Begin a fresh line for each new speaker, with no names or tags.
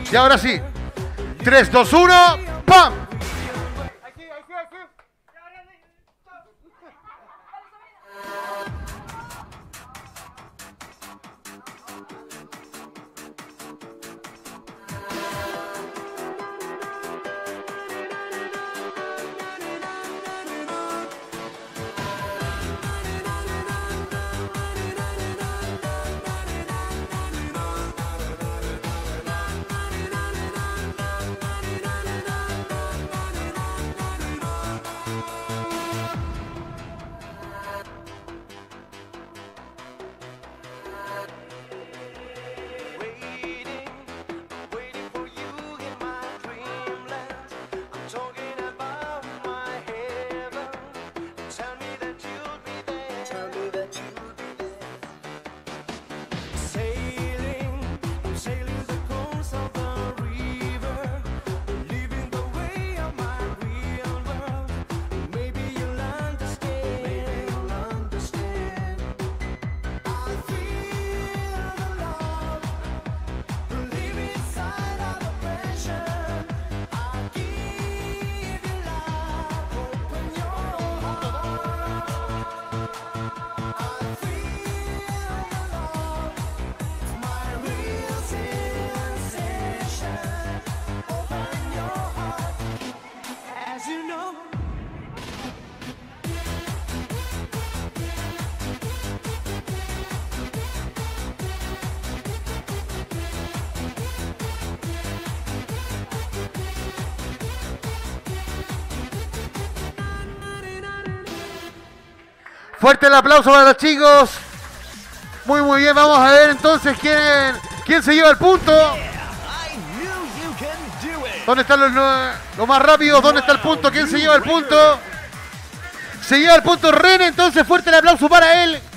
Y ahora sí. 3, 2, 1. ¡Pam! Fuerte el aplauso para los chicos. Muy bien, vamos a ver entonces quién se lleva el punto. ¿Dónde están los más rápidos? ¿Dónde está el punto? ¿Quién se lleva el punto? Se lleva el punto Ren, entonces fuerte el aplauso para él.